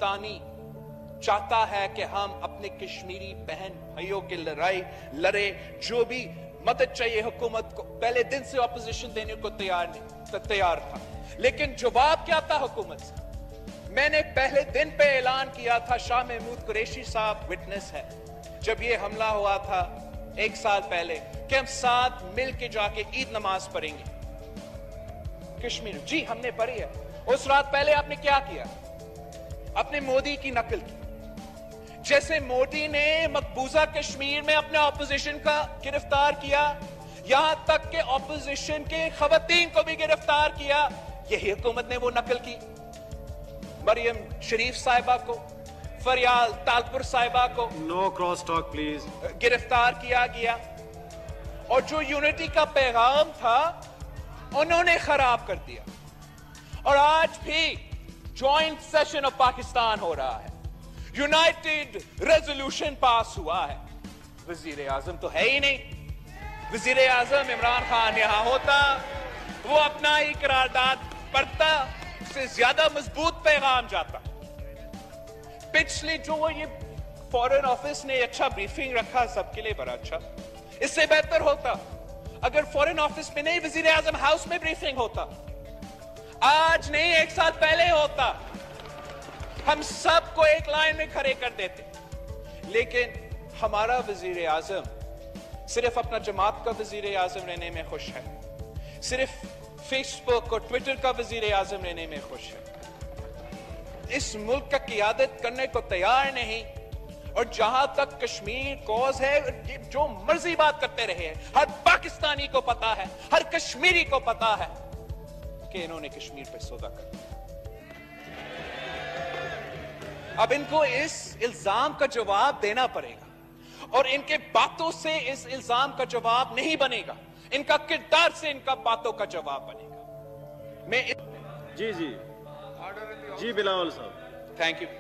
پاکستانی چاہتا ہے کہ ہم اپنے کشمیری بہن بھائیوں کی لڑائی لڑے. جو بھی مدد چاہیے حکومت کو, پہلے دن سے اپوزیشن دینے کو تیار تھا, لیکن جواب کیا تھا حکومت سے؟ میں نے پہلے دن پہ اعلان کیا تھا, شاہ محمود قریشی صاحب وٹنس ہے, جب یہ حملہ ہوا تھا 1 سال پہلے, کہ ہم ساتھ مل کے جا کے عید نماز پڑھیں گے کشمیر. جی ہم نے پڑھی ہے. اس رات پہلے آپ نے کیا کیا؟ اپنے مودی کی نقل کی. جیسے مودی نے مقبوضہ کشمیر میں اپنے اپوزیشن کا گرفتار کیا, یہاں تک کہ اپوزیشن کے خواتین کو بھی گرفتار کیا, یہی حکومت نے وہ نقل کی. مریم شریف صاحبہ کو, فریال تالپور صاحبہ کو نو کراس ٹاک پلیز گرفتار کیا گیا, اور جو یونٹی کا پیغام تھا انہوں نے خراب کر دیا. اور آج بھی جوائنٹ سیشن آف پاکستان ہو رہا ہے, یونائٹڈ ریزولوشن پاس ہوا ہے. وزیر اعظم تو ہے ہی نہیں. وزیر اعظم عمران خان یہاں ہوتا, وہ اپنا ہی قرارداد پڑھتا, اس سے زیادہ مضبوط پیغام جاتا. پچھلی جو یہ فورن آفس نے اچھا بریفنگ رکھا, سب کے لیے بڑا اچھا. اس سے بہتر ہوتا اگر فورن آفس میں نہیں, وزیر اعظم ہاؤس میں بریفنگ ہوتا. آج نہیں, 1 سال پہلے ہوتا. ہم سب کو ایک لائن میں کھڑے کر دیتے. لیکن ہمارا وزیر اعظم صرف اپنا جماعت کا وزیر اعظم رہنے میں خوش ہے, صرف فیس بک اور ٹویٹر کا وزیر اعظم رہنے میں خوش ہے. اس ملک کا قیادت کرنے کو تیار نہیں. اور جہاں تک کشمیر کوز ہے, جو مرضی بات کرتے رہے ہیں, ہر پاکستانی کو پتا ہے, ہر کشمیری کو پتا ہے کہ انہوں نے کشمیر پہ سودا کر دیا. اب ان کو اس الزام کا جواب دینا پڑے گا, اور ان کے باتوں سے اس الزام کا جواب نہیں بنے گا, ان کا کردار سے ان کا باتوں کا جواب بنے گا. میں جی بلاول صاحب تھینک یو.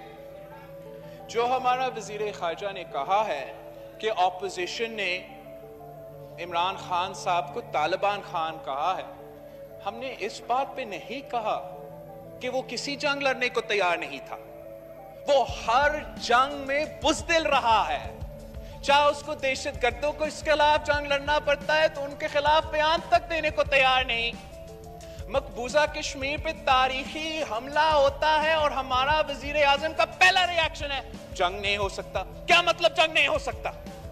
جو ہمارا وزیر خارجہ نے کہا ہے کہ اپوزیشن نے عمران خان صاحب کو طالبان خان کہا ہے, ہم نے اس بات پہ نہیں کہا کہ وہ کسی جنگ لڑنے کو تیار نہیں تھا. وہ ہر جنگ میں بزدل رہا ہے, چاہے اس کو دہشت گردوں کو اس کے خلاف جنگ لڑنا پڑتا ہے تو ان کے خلاف بیان تک دینے کو تیار نہیں. مقبوضہ کشمیر پہ تاریخی حملہ ہوتا ہے اور ہمارا وزیر اعظم کا پہلا ری ایکشن ہے جنگ نہیں ہو سکتا. کیا مطلب جنگ نہیں ہو سکتا؟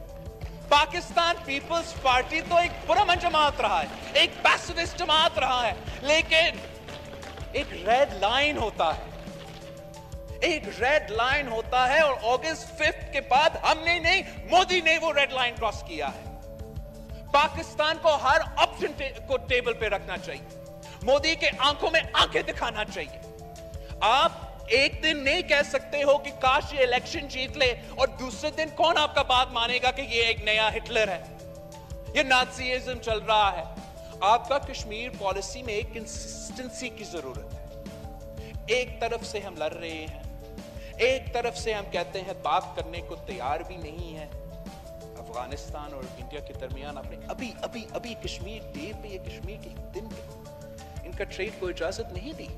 پاکستان پیپلز پارٹی تو ایک پرامن جماعت رہا ہے, ایک پیسیفسٹ جماعت رہا ہے, لیکن ایک ریڈ لائن ہوتا ہے, ایک ریڈ لائن ہوتا ہے, اور اگست 5 کے بعد ہم نے نہیں, مودی نے وہ ریڈ لائن کراس کیا ہے. پاکستان کو ہر آپشن کو ٹیبل پہ رکھنا چاہیے, مودی کے آنکھوں میں آنکھیں دکھانا چاہیے. آپ ایک دن نہیں کہہ سکتے ہو کہ کاش یہ الیکشن جیت لے, اور دوسرے دن کون آپ کا بات مانے گا کہ یہ ایک نیا ہٹلر ہے, یہ نازیزم چل رہا ہے. آپ کا کشمیر پالیسی میں ایک کنسسٹنسی کی ضرورت ہے. ایک طرف سے ہم لڑ رہے ہیں, ایک طرف سے ہم کہتے ہیں بات کرنے کو تیار بھی نہیں ہے. افغانستان اور انڈیا کے درمیان آپ نے ابھی کشمیر ڈے پہ, یہ کشمیر کے دن پہ ان کا ٹریڈ کو اجازت نہیں دی.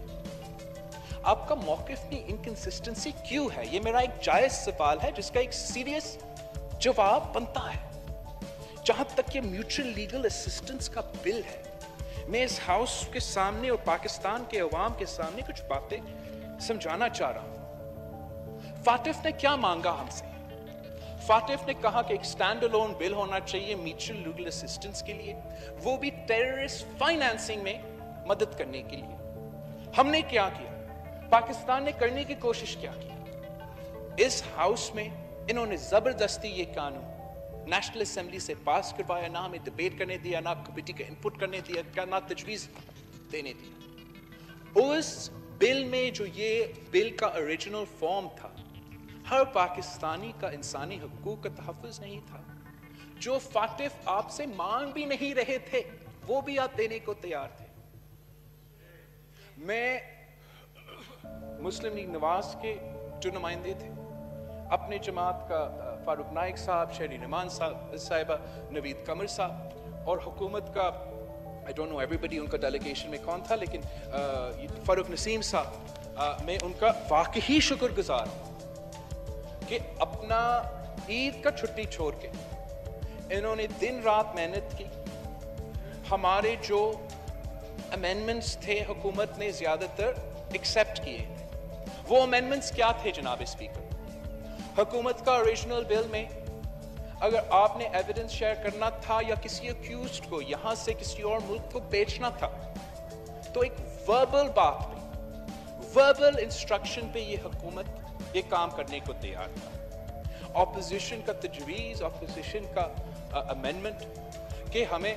آپ کا موقف میں انکنسسٹنسی کیوں ہے؟ یہ میرا ایک جائز سوال ہے جس کا ایک سیریس جواب بنتا ہے. جہاں تک یہ میوچل لیگل اسسٹنس کا بل ہے, میں اس ہاؤس کے سامنے اور پاکستان کے عوام کے سامنے کچھ باتیں سمجھانا چاہ رہا ہوں. فاطف نے کیا مانگا ہم سے؟ فاطف نے کہا کہ ایک سٹینڈ الون بل ہونا چاہیے میوچل لیگل اسسٹنس کے لیے, وہ بھی ٹیررسٹ فائنانسنگ میں مدد کرنے کے لیے. ہم نے کیا کیا؟ پاکستان نے کرنے کی کوشش کیا کی. اس ہاؤس میں انہوں نے زبردستی یہ قانون نیشنل اسمبلی سے پاس کروایا, نہ ہمیں ڈیبیٹ کرنے دیا, نہ کمیٹی کا انپٹ کرنے دیا, نہ تجویز دینے دیا. اس بل میں جو یہ بل کا اوریجنل فارم تھا, ہر پاکستانی کا انسانی حقوق کا تحفظ نہیں تھا. جو فاطف آپ سے مانگ بھی نہیں رہے تھے وہ بھی آپ دینے کو تیار تھے. میں مسلم لیگ نواز کے جو نمائندے تھے, اپنے جماعت کا فاروق نائک صاحب, شہری نمان صاحبہ, نوید قمر صاحب, اور حکومت کا I don't know everybody ان کا ڈیلیگیشن میں کون تھا, لیکن فاروق نسیم صاحب, میں ان کا واقعی شکر گزار ہوں کہ اپنا عید کا چھٹی چھوڑ کے انہوں نے دن رات محنت کی. ہمارے جو امینڈمنٹس تھے حکومت نے زیادہ تر ایکسیپٹ کیے. وہ امینڈمنٹس کیا تھے جناب اسپیکر؟ حکومت کا اوریجنل بل میں اگر آپ نے ایویڈنس شیئر کرنا تھا یا کسی اکیوزڈ کو یہاں سے کسی اور ملک کو بیچنا تھا تو ایک وربل بات پہ وربل انسٹرکشن پہ یہ حکومت یہ کام کرنے کو تیار تھا. اپوزیشن کا تجویز، اپوزیشن کا امینڈمنٹ کہ ہمیں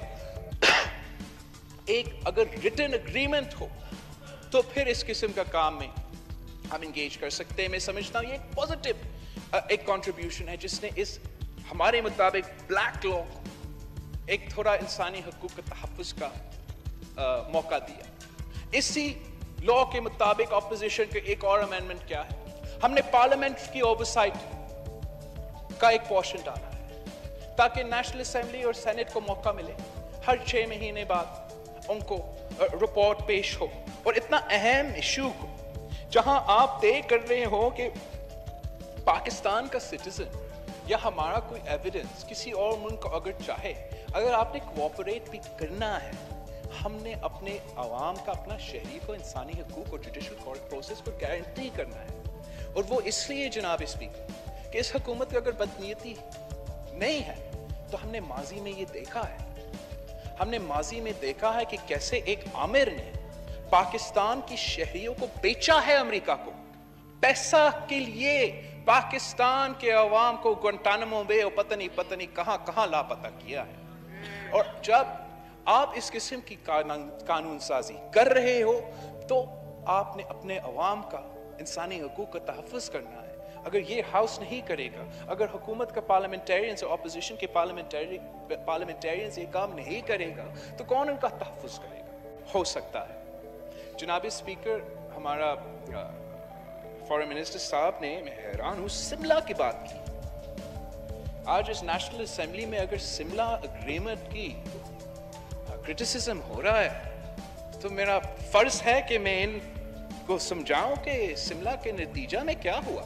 ایک اگر ریٹن اگریمنٹ ہو تو پھر اس قسم کا کام میں ہم انگیج کر سکتے ہیں. میں سمجھتا ہوں یہ ایک پازیٹیو ایک کنٹریبیوشن ہے جس نے اس ہمارے مطابق بلیک لا ایک تھوڑا انسانی حقوق کے تحفظ کا موقع دیا. اسی لا کے مطابق اپوزیشن کے ایک اور امینڈمنٹ کیا ہے؟ ہم نے پارلیمنٹ کی اوورسائٹ کا ایک پورشن ڈالا ہے تاکہ نیشنل اسمبلی اور سینٹ کو موقع ملے ہر 6 مہینے بعد ان کو رپورٹ پیش ہو. اور اتنا اہم ایشو کو جہاں آپ طے کر رہے ہو کہ پاکستان کا سٹیزن یا ہمارا کوئی ایویڈنس کسی اور ملک کو اگر چاہے، اگر آپ نے کوآپریٹ بھی کرنا ہے، ہم نے اپنے عوام کا اپنا شہری کو انسانی حقوق اور جوڈیشل پروسیس کو گارنٹی کرنا ہے. اور وہ اس لیے جناب اسپیکر کہ اس حکومت کی اگر بدنیتی نہیں ہے تو ہم نے ماضی میں یہ دیکھا ہے. ہم نے ماضی میں دیکھا ہے کہ کیسے ایک عامر نے پاکستان کی شہریوں کو بیچا ہے امریکہ کو پیسہ کے لیے. پاکستان کے عوام کو گوانٹانامو بے اور پتہ نہیں کہاں کہاں لاپتہ کیا ہے. اور جب آپ اس قسم کی قانون سازی کر رہے ہو تو آپ نے اپنے عوام کا انسانی حقوق کا تحفظ کرنا ہے. اگر یہ ہاؤس نہیں کرے گا، اگر حکومت کا پارلیمنٹیرینز اور اپوزیشن کے پارلیمنٹیرینز یہ کام نہیں کرے گا تو کون ان کا تحفظ کرے گا؟ ہو سکتا ہے جناب اسپیکر ہمارا فارن منسٹر صاحب نے، میں حیران ہوں، سملہ کی بات کی. آج اس نیشنل اسمبلی میں اگر سملہ اگریمنٹ کی کرٹیسزم ہو رہا ہے تو میرا فرض ہے کہ میں ان کو سمجھاؤں کہ سملہ کے نتیجہ میں کیا ہوا.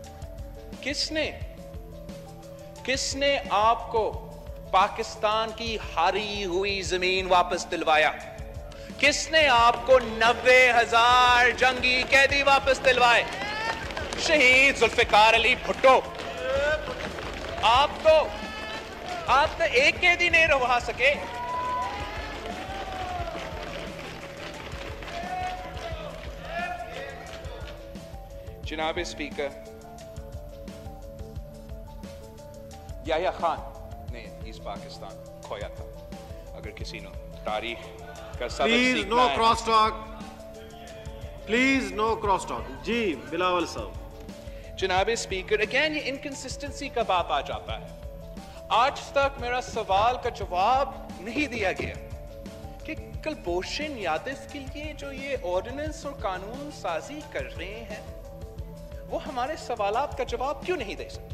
کس نے آپ کو پاکستان کی ہاری ہوئی زمین واپس دلوایا؟ کس نے آپ کو 90,000 جنگی قیدی واپس دلوائے؟ شہید ذوالفقار علی بھٹو. آپ تو ایک قیدی نہیں رہا سکے. جناب اسپیکر، یحییٰ خان نے ایسٹ پاکستان کھویا تھا. اگر کسی نے تاریخ کا سبق پلیز سیکھنا نو ہے، cross talk, please no cross talk. جی بلاول صاحب. جناب اسپیکر اگین یہ انکنسسٹنسی کا بات آ جاتا ہے. آج تک میرا سوال کا جواب نہیں دیا گیا کہ کلبھوشن یادو کے لیے جو یہ آرڈیننس اور قانون سازی کر رہے ہیں وہ ہمارے سوالات کا جواب کیوں نہیں دے سکتے؟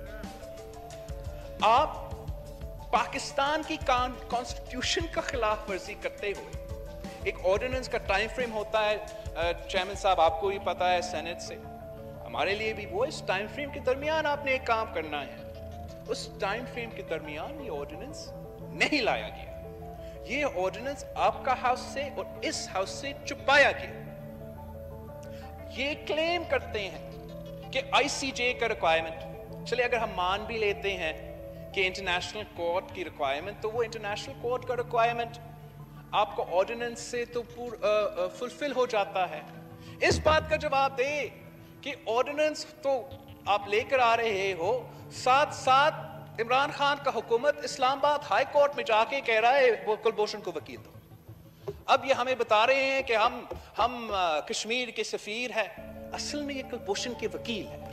آپ پاکستان کی کانسٹیٹیوشن کا خلاف ورزی کرتے ہوئے ایک آرڈیننس کا ٹائم فریم ہوتا ہے. چیئرمین صاحب آپ کو بھی پتا ہے سینٹ سے، ہمارے لیے بھی وہ اس ٹائم فریم کے درمیان آپ نے ایک کام کرنا ہے. اس ٹائم فریم کے درمیان یہ آرڈیننس نہیں لایا گیا. یہ آرڈیننس آپ کا ہاؤس سے اور اس ہاؤس سے چھپایا گیا. یہ کلیم کرتے ہیں کہ آئی سی جے کا ریکوائرمنٹ، چلے اگر ہم مان بھی لیتے ہیں کہ انٹرنیشنل کورٹ کی ریکوائرمنٹ، تو وہ انٹرنیشنل کورٹ کا ریکوائرمنٹ آپ کو آرڈیننس سے تو فلفل ہو جاتا ہے. اس بات کا جواب دے کہ آرڈیننس تو آپ لے کر آ رہے ہو، ساتھ عمران خان کا حکومت اسلام آباد ہائی کورٹ میں جا کے کہہ رہا ہے وہ کلبھوشن کو وکیل دو. اب یہ ہمیں بتا رہے ہیں کہ ہم کشمیر کے سفیر ہیں، اصل میں یہ کلبھوشن کے وکیل ہیں.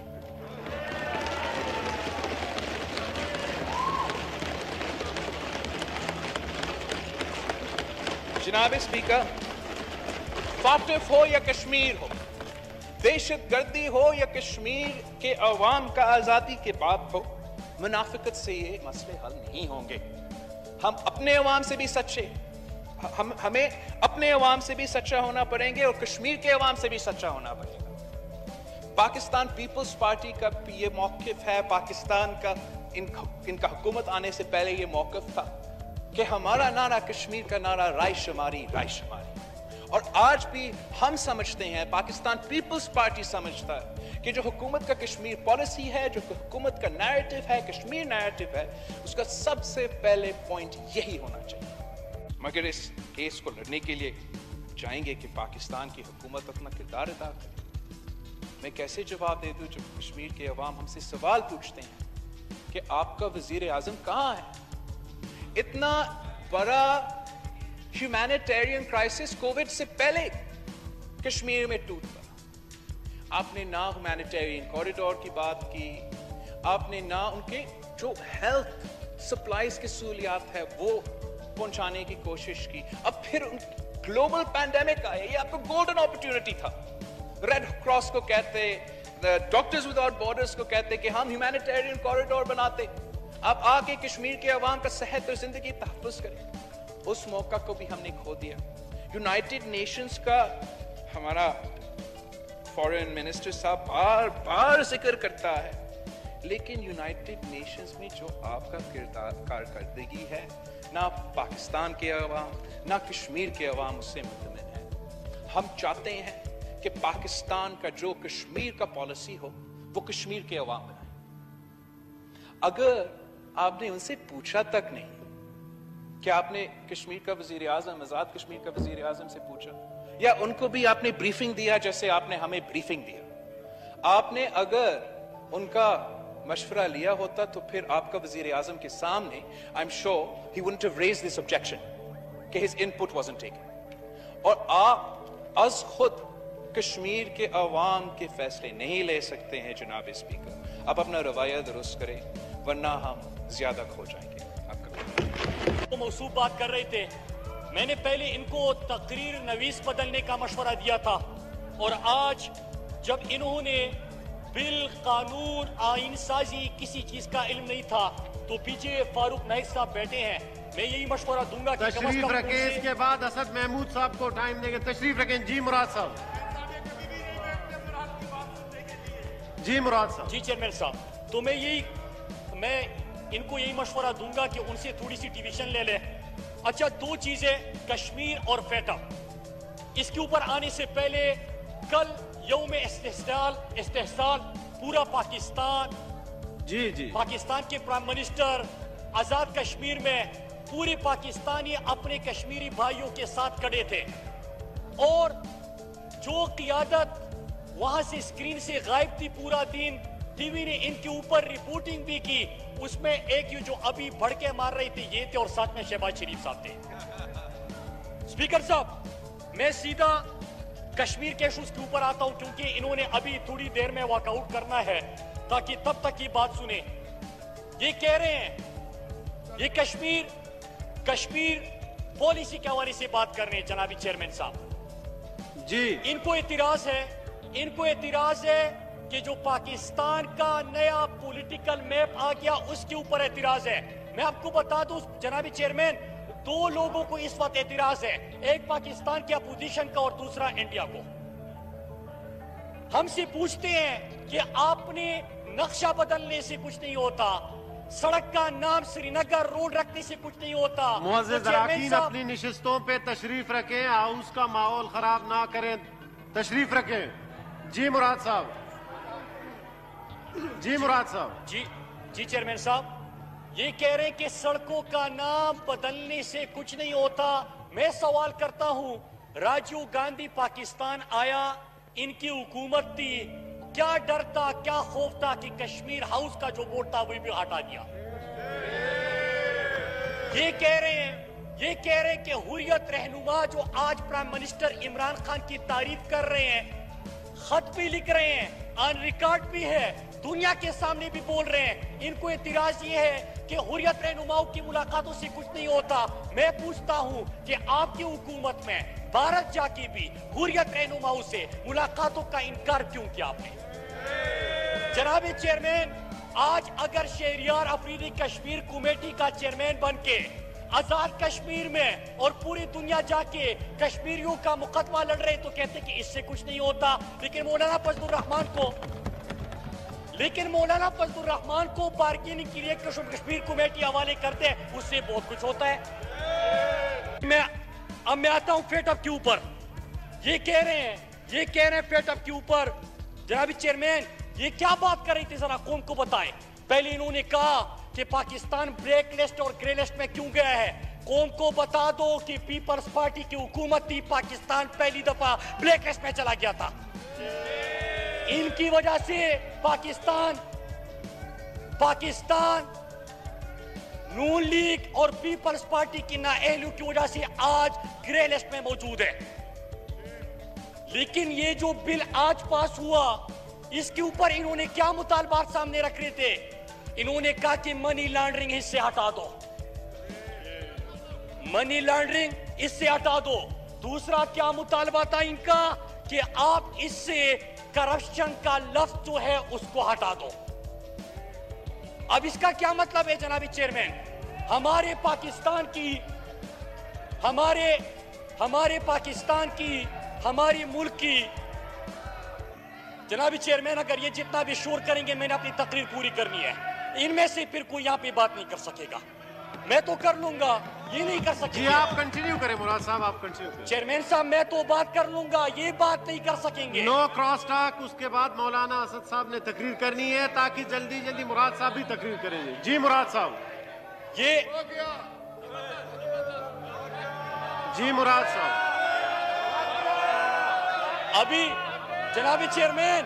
جناب اسپیکر، فاٹف ہو یا کشمیر ہو، دہشت گردی ہو یا کشمیر کے عوام کا آزادی کے بات ہو، منافقت سے یہ مسئلے حل نہیں ہوں گے. ہم اپنے عوام سے بھی سچے، ہمیں اپنے عوام سے بھی سچا ہونا پڑیں گے اور کشمیر کے عوام سے بھی سچا ہونا پڑے گا۔ پاکستان پیپلز پارٹی کا یہ موقف ہے، پاکستان کا ان کا حکومت آنے سے پہلے یہ موقف تھا کہ ہمارا نعرہ کشمیر کا نعرہ رائے شماری، رائے شماری۔ اور آج بھی ہم سمجھتے ہیں، پاکستان پیپلز پارٹی سمجھتا ہے کہ جو حکومت کا کشمیر پالیسی ہے، جو حکومت کا نیریٹو ہے، کشمیر نیریٹو ہے، اس کا سب سے پہلے پوائنٹ یہی ہونا چاہیے۔ مگر اس کیس کو لڑنے کے لیے چاہیں گے کہ پاکستان کی حکومت اپنا کردار ادا کرے۔ میں کیسے جواب دے دوں جب کشمیر کے عوام ہم سے سوال پوچھتے ہیں کہ آپ کا وزیر اعظم کہاں ہے؟ اتنا بڑا ہیومینیٹیرین کرائسس کووڈ سے پہلے کشمیر میں ٹوٹ پڑا، آپ نے نہ ہیومینیٹیرین کوریڈور کی بات کی، آپ نے نہ ان کے جو ہیلتھ سپلائز کی سہولیات ہے وہ پہنچانے کی کوشش کی۔ اب پھر گلوبل پینڈیمک آئے، یہ آپ کو گولڈن اپرچونٹی تھا۔ ریڈ کراس کو کہتے، ڈاکٹرز وداؤٹ بارڈرز کو کہتے کہ ہم ہیومینیٹیرین کوریڈور بناتے، آپ آ کے کشمیر کے عوام کا صحت اور زندگی تحفظ کریں۔ اس موقع کو بھی ہم نے کھو دیا۔ یونائٹڈ نیشنز کا ہمارا فارن منسٹر صاحب بار بار ذکر کرتا ہے، لیکن یونائٹڈ نیشنز میں جو آپ کا کارکردگی ہے، نہ پاکستان کے عوام نہ کشمیر کے عوام اس سے مطمئن ہیں۔ ہم چاہتے ہیں کہ پاکستان کا جو کشمیر کا پالیسی ہو وہ کشمیر کے عوام بنائیں۔ اگر آپ نے ان سے پوچھا تک نہیں کہ آپ نے کشمیر کا وزیر اعظم، آزاد کشمیر کا وزیر اعظم سے پوچھا، یا ان کو بھی آپ نے بریفنگ دیا جیسے آپ نے ہمیں بریفنگ دیا، آپ نے اگر ان کا مشورہ لیا ہوتا تو پھر آپ کا وزیر اعظم کے سامنے I'm sure he wouldn't have raised this objection کہ his input wasn't taken۔ اور آپ از خود کشمیر کے عوام کے فیصلے نہیں لے سکتے ہیں جناب اسپیکر، آپ اپنا رویہ درست کریں ورنہ ہم زیادہ کھو جائیں گے۔ آپ کا موصوف بات کر رہے تھے، میں نے پہلے ان کو تقریر نویس بدلنے کا مشورہ دیا تھا، اور آج جب انہوں نے بل، قانون، آئین سازی کسی چیز کا علم نہیں تھا تو پیچھے فاروق نائک صاحب بیٹھے ہیں، میں یہی مشورہ دوں گا کہ تشریف رکھیں۔ اس کے بعد اسد محمود صاحب کو ٹائم دیں گے، تشریف رکھیں۔ جی مراد صاحب، جی مراد صاحب۔ جی چیئرمین صاحب، تو میں ان کو یہی مشورہ دوں گا کہ ان سے تھوڑی سی ڈیویژن لے لیں۔ اچھا، دو چیزیں، کشمیر اور فیٹا، اس کے اوپر آنے سے پہلے کل یوم استحصال پورا پاکستان، جی پاکستان کے پرائم منسٹر آزاد کشمیر میں پورے پاکستانی اپنے کشمیری بھائیوں کے ساتھ کھڑے تھے، اور جو قیادت وہاں سے اسکرین سے غائب تھی پورا دن، ٹی وی نے ان کے اوپر رپورٹنگ بھی کی، اس میں ایک جو ابھی بڑھ کے مار رہے تھے یہ تھے، اور ساتھ میں شہباز شریف صاحب تھے۔ اسپیکر صاحب، میں سیدھا کشمیر کے ایشوز کے اوپر آتا ہوں کیونکہ انہوں نے ابھی تھوڑی دیر میں واک آؤٹ کرنا ہے تاکہ تب تک یہ بات سنیں۔ یہ کہہ رہے ہیں، یہ کشمیر پالیسی کے حوالے سے بات کر رہے ہیں جنابی چیئرمین صاحب۔ جی، ان کو اعتراض ہے کہ جو پاکستان کا نیا پولیٹیکل میپ آ گیا اس کے اوپر اعتراض ہے۔ میں آپ کو بتا دوں جنابی چیئرمین، دو لوگوں کو اس وقت اعتراض ہے، ایک پاکستان کی اپوزیشن کا اور دوسرا انڈیا کو۔ ہم سے پوچھتے ہیں کہ آپ نے نقشہ بدلنے سے کچھ نہیں ہوتا، سڑک کا نام سری نگر روڈ رکھنے سے کچھ نہیں ہوتا۔ معزز اراکین اپنی نشستوں پہ تشریف رکھیں، ہاؤس کا ماحول خراب نہ کریں، تشریف رکھیں۔ جی مراد صاحب، جی چیئرمین صاحب، یہ کہہ رہے ہیں کہ سڑکوں کا نام بدلنے سے کچھ نہیں ہوتا۔ میں سوال کرتا ہوں، راجیو گاندھی پاکستان آیا، ان کی حکومت تھی، کیا ڈر تھا، کیا خوف تھا کہ کشمیر ہاؤس کا جو بورڈ تھا وہ بھی ہٹا دیا؟ یہ کہہ رہے ہیں کہ حریت رہنما جو آج پرائم منسٹر عمران خان کی تعریف کر رہے ہیں، خط بھی لکھ رہے ہیں، آن ریکارڈ بھی ہے، دنیا کے سامنے بھی بول رہے ہیں، ان کو اعتراض یہ ہے کہ حریت رہنماؤں کی ملاقاتوں سے کچھ نہیں ہوتا۔ میں پوچھتا ہوں کہ آپ کی حکومت میں بھارت جا کے بھی حریت رہنماؤں سے ملاقاتوں کا انکار کیوں کیا آپ نے؟ جناب چیئرمین، آج اگر شہریار افریدی کشمیر کمیٹی کا چیئرمین بن کے आजाद कश्मीर में और पूरी दुनिया जाके कश्मीरियों का मुकदमा लड़ रहे तो कहते कि इससे कुछ नहीं होता, लेकिन मौलाना फजलुर रहमान को बार्गेनिंग के लिए कश्मीर कमेटी हवाले करते हैं, उससे बहुत कुछ होता है। अब मैं आता हूं फेटअप के ऊपर। ये कह रहे हैं फेटअप के ऊपर, जनाबी चेयरमैन ये क्या बात कर रही थी, जरा कौम को बताएं। पहले इन्होंने कहा कि पाकिस्तान ब्लैक लिस्ट और ग्रे लिस्ट में क्यों गया है। कौम को बता दो कि पीपल्स पार्टी की हुकूमत थी, पाकिस्तान पहली दफा ब्लैक लिस्ट में चला गया था। इनकी वजह से पाकिस्तान नून लीग और पीपल्स पार्टी की नाअहलियों की वजह से आज ग्रे लिस्ट में मौजूद है। लेकिन ये जो बिल आज पास हुआ, इसके ऊपर इन्होंने क्या मुतालबात सामने रख रहे थे। इन्होंने कहा कि मनी लॉन्ड्रिंग इससे हटा दो, मनी लॉन्ड्रिंग इससे हटा दो। दूसरा क्या मुतालबा था इनका कि आप इससे करप्शन का लफ्ज जो है उसको हटा दो। अब इसका क्या मतलब है जनाबी चेयरमैन, हमारे पाकिस्तान की हमारी मुल्क की, जनाबी चेयरमैन अगर ये जितना भी शोर करेंगे मैंने अपनी तकरीर पूरी करनी है, इनमें से फिर कोई यहाँ पे बात नहीं कर सकेगा। मैं तो कर लूंगा, ये नहीं कर सकेंगे। जी आप कंटिन्यू करें मुराद साहब, आप कंटिन्यू करें। चेयरमैन साहब मैं तो बात कर लूंगा, ये बात नहीं कर सकेंगे। No cross talk. उसके बाद मौलाना असद साहब ने तकरीर करनी है ताकि जल्दी जल्दी मुराद साहब भी तकरीर करेंगे। जी मुराद साहब। जी मुराद साहब। अभी जनाबी चेयरमैन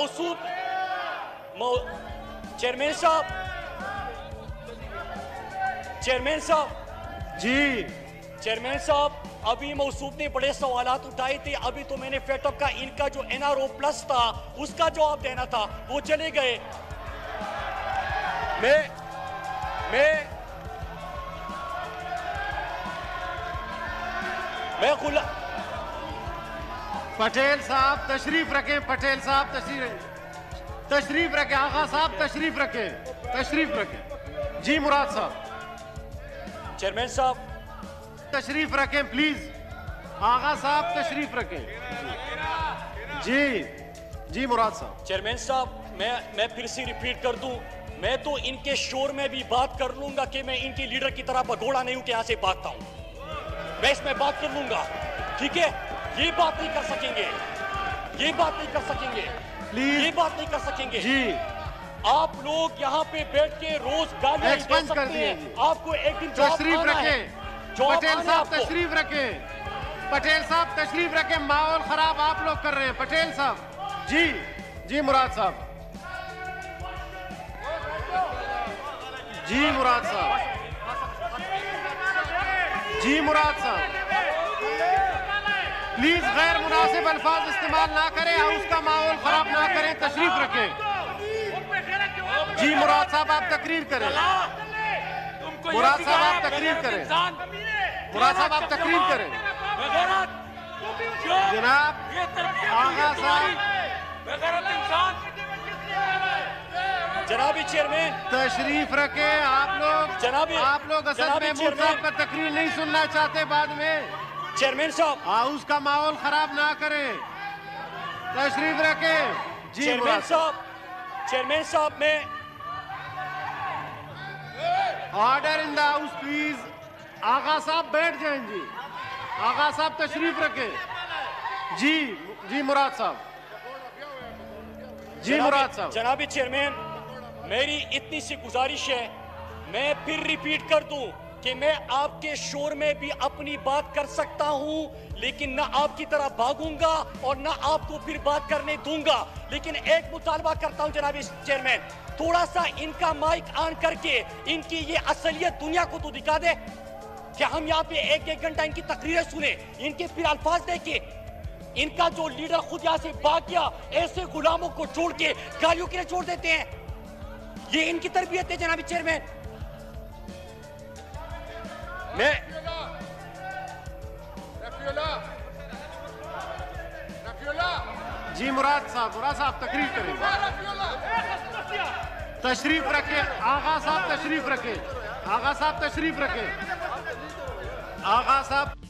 चेयरमैन साहब अभी मौसूफ ने बड़े सवालात उठाए थे। अभी तो मैंने फेटअप का इनका जो NRO प्लस था उसका जवाब देना था, वो चले गए। मैं पटेल साहब तशरीफ रखें, पटेल साहब तशरीफ रखें, आगा साहब तशरीफ रखें। जी मुराद साहब। चेयरमैन साहब तशरीफ रखें प्लीज, आगा साहब तशरीफ रखें। जी मुराद साहब। चेयरमैन साहब मैं फिर से रिपीट कर दूं, मैं तो इनके शोर में भी बात कर लूंगा कि मैं इनके लीडर की तरह भगोड़ा नहीं हूं कि यहां से भागता हूं। मैं इसमें बात कर लूंगा, ठीक है। ये बात नहीं कर सकेंगे प्लीज, ये बात नहीं कर सकेंगे जी। आप लोग यहाँ पे बैठ के रोज गालियां दे सकते हैं, आपको एक दिन तशरीफ रखें। पटेल साहब तशरीफ रखें, पटेल साहब तशरीफ रखें। माहौल खराब आप लोग कर रहे हैं। पटेल साहब। जी मुराद साहब। जी मुराद साहब प्लीज गैर मुनासिब अल्फाज इस्तेमाल ना करें, हाउस का माहौल खराब ना करें। तशरीफ रखें। जी मुराद साहब आप तकरीर करें। मुराद साहब आप तकरीर करें। जनाब आगा साहब। जनाबी चेयरमैन तशरीफ रखें। आप लोग असद महमूद साहब का तकरीर नहीं सुनना चाहते बाद में। चेयरमैन साहब हाउस का माहौल खराब ना करें। तशरीफ रखें। जी चेयरमैन साहब मैं order in the house please. Agha साहब बैठ जाएं। जी आगा साहब तशरीफ रखें। जी मुराद साहब। जनाबी चेयरमैन मेरी इतनी सी गुजारिश है, मैं फिर रिपीट कर दूं कि मैं आपके शोर में भी अपनी बात कर सकता हूं, लेकिन ना आपकी तरह भागूंगा और ना आपको फिर बात करने दूंगा। लेकिन एक मुतालबा करता हूं जनाबी चेयरमैन, थोड़ा सा इनका माइक ऑन करके इनकी ये असलियत दुनिया को तो दिखा दे कि हम यहाँ पे एक घंटा इनकी तकरीरें सुने, इनके फिर अल्फाज देखे। इनका जो लीडर खुद यहाँ से भाग गया, ऐसे गुलामों को छोड़ के गालियों के लिए छोड़ देते हैं। ये इनकी तरबियत है जनाबी चेयरमैन। जी मुराद साहब तकरीर करें। तशरीफ रखें। आगा साहब तशरीफ रखें। آغا صاحب